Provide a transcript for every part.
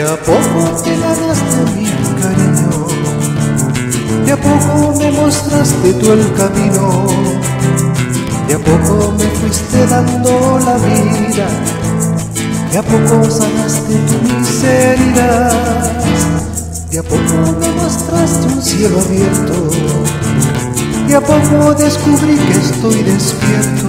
a poco te ganaste mi cariño, de a poco me mostraste tú el camino, de a poco me fuiste dando la vida, de a poco sanaste tu miseria, de a poco me mostraste un cielo abierto, de a poco descubrí que estoy despierto,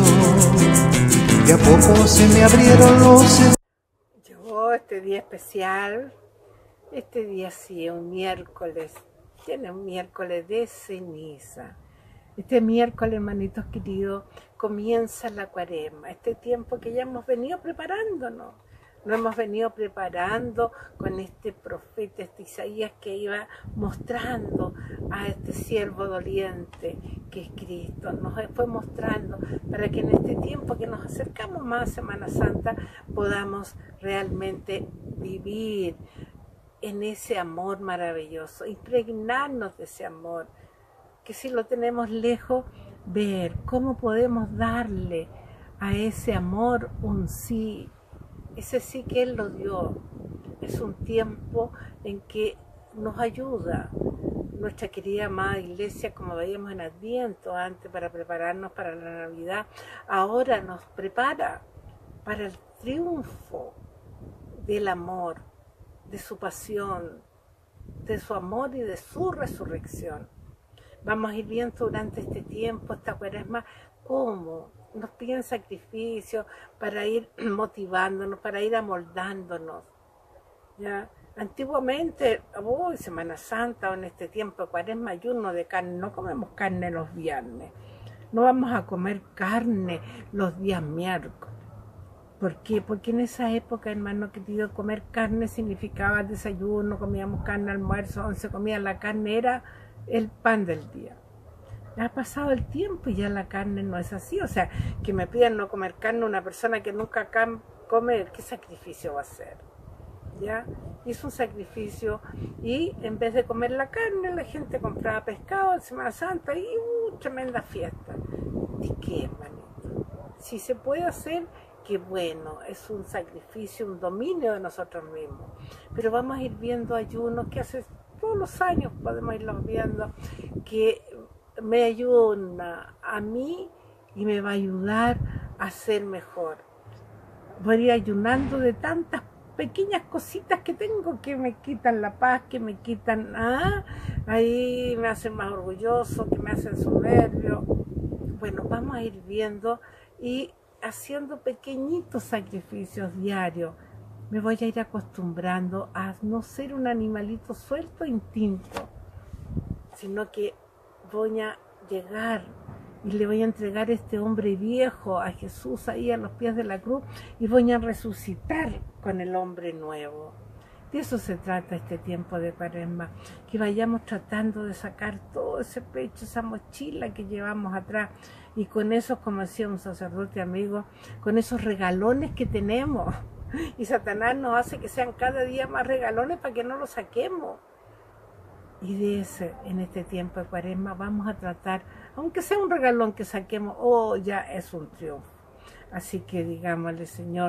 de a poco se me abrieron los... Llegó este día especial, este día sí, un miércoles, tiene un miércoles de ceniza. Este miércoles, hermanitos queridos, comienza la Cuaresma, este tiempo que ya hemos venido preparándonos. Nos hemos venido preparando con este profeta, este Isaías, que iba mostrando a este siervo doliente que es Cristo. Nos fue mostrando para que en este tiempo que nos acercamos más a Semana Santa podamos realmente vivir en ese amor maravilloso, impregnarnos de ese amor, que si lo tenemos lejos, ver cómo podemos darle a ese amor un sí. Ese sí que Él lo dio. Es un tiempo en que nos ayuda nuestra querida amada Iglesia, como veíamos en Adviento antes, para prepararnos para la Navidad. Ahora nos prepara para el triunfo del amor, de su pasión, de su amor y de su resurrección. Vamos a ir viendo durante este tiempo, esta Cuaresma, cómo nos piden sacrificios para ir motivándonos, para ir amoldándonos. ¿Ya? Antiguamente, Semana Santa o en este tiempo de Cuaresma, ayuno de carne, no comemos carne los viernes, no vamos a comer carne los días miércoles. ¿Por qué? Porque en esa época, hermano querido, comer carne significaba desayuno, comíamos carne, almuerzo, once comía, la carne era el pan del día. Ha pasado el tiempo y ya la carne no es así. O sea, que me pidan no comer carne una persona que nunca come, ¿qué sacrificio va a hacer? ¿Ya? Hizo un sacrificio y en vez de comer la carne, la gente compraba pescado en Semana Santa y tremenda fiesta. ¿De qué, hermanito? Si se puede hacer, qué bueno, es un sacrificio, un dominio de nosotros mismos. Pero vamos a ir viendo ayunos que hace todos los años podemos irlos viendo, que me ayuda a mí y me va a ayudar a ser mejor. Voy a ir ayunando de tantas pequeñas cositas que tengo que me quitan la paz, que me quitan, ahí me hacen más orgulloso, que me hacen soberbio. Bueno, vamos a ir viendo y haciendo pequeñitos sacrificios diarios. Me voy a ir acostumbrando a no ser un animalito suelto e instinto, sino que voy a llegar y le voy a entregar este hombre viejo a Jesús ahí a los pies de la cruz y voy a resucitar con el hombre nuevo. De eso se trata este tiempo de Cuaresma, que vayamos tratando de sacar todo ese pecho, esa mochila que llevamos atrás y con esos, como decía un sacerdote amigo, con esos regalones que tenemos. Y Satanás nos hace que sean cada día más regalones para que no los saquemos. Y de ese, en este tiempo de Cuaresma, vamos a tratar, aunque sea un regalón que saquemos, ya es un triunfo. Así que digámosle, Señor,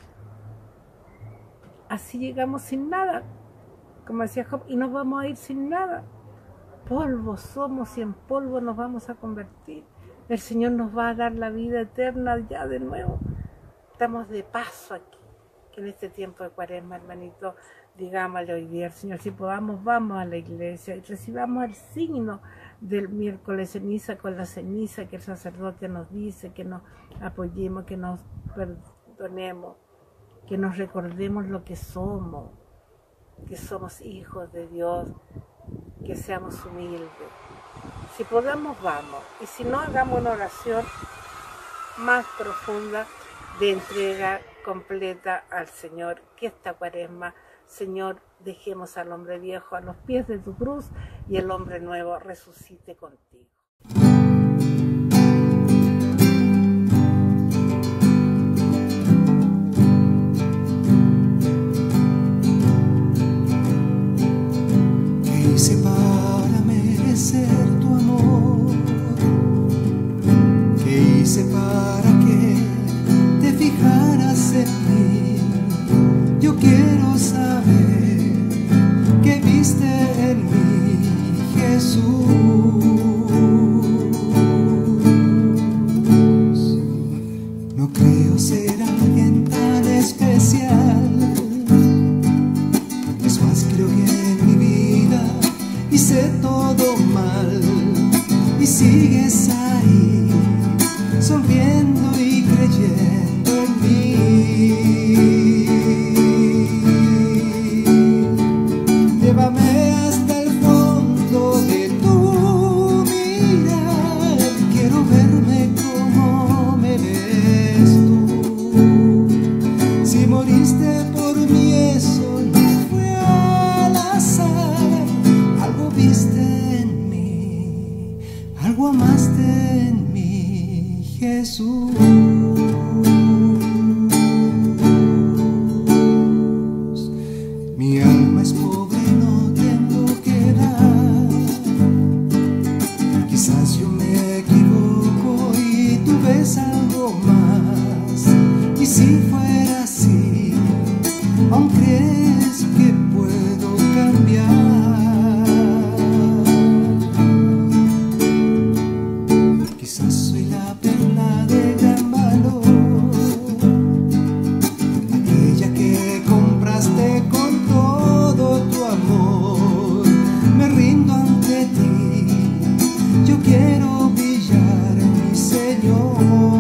así llegamos sin nada, como decía Job, y nos vamos a ir sin nada. Polvo somos y en polvo nos vamos a convertir. El Señor nos va a dar la vida eterna ya de nuevo. Estamos de paso aquí, que en este tiempo de Cuaresma, hermanito, digámosle hoy día al Señor, si podamos, vamos a la iglesia y recibamos el signo del miércoles ceniza con la ceniza que el sacerdote nos dice, que nos apoyemos, que nos perdonemos, que nos recordemos lo que somos hijos de Dios, que seamos humildes. Si podamos, vamos, y si no, hagamos una oración más profunda de entrega completa al Señor, que esta Cuaresma, Señor, dejemos al hombre viejo a los pies de tu cruz y el hombre nuevo resucite contigo. ¿Qué hice para merecer tu amor? ¿Qué hice para que te fijaras en mí? Yo quiero saber hice todo mal y sigues ahí, sonriendo y creyendo en mí. Llévame hasta el fondo de tu mirar, quiero verme como me ves tú. Si moriste por mí, eso no fue al azar. Algo viste en mí, algo amaste en mí, Jesús. Mi alma es pobre, no tengo que dar. Quizás yo me equivoco y tú ves algo más. Y si fuera así, ¿aún crees que puedo cambiar? Quizás soy la perla de gran valor, aquella que compraste con todo tu amor. Me rindo ante ti, yo quiero brillar, mi Señor.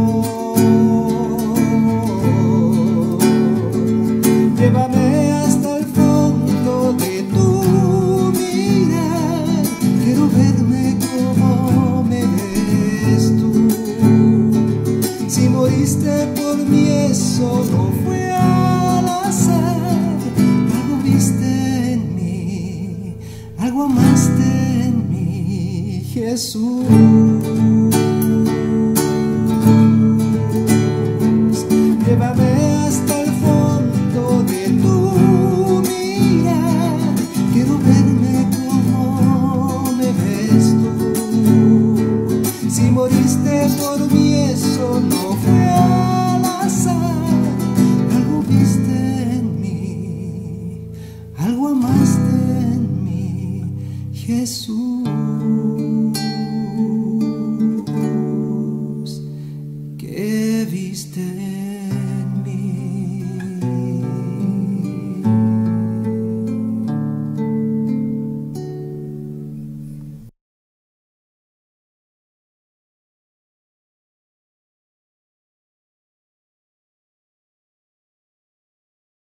Llévame hasta el fondo de tu mirar, quiero verme como me ves tú. Si moriste por mí, eso no fue al azar. Algo viste en mí, algo amaste en mí, Jesús. Llévame hasta el fondo de tu mirar, quiero verme como me ves tú. Si moriste por mí, eso no fue al azar. Algo viste en mí, algo amaste en mí, Jesús.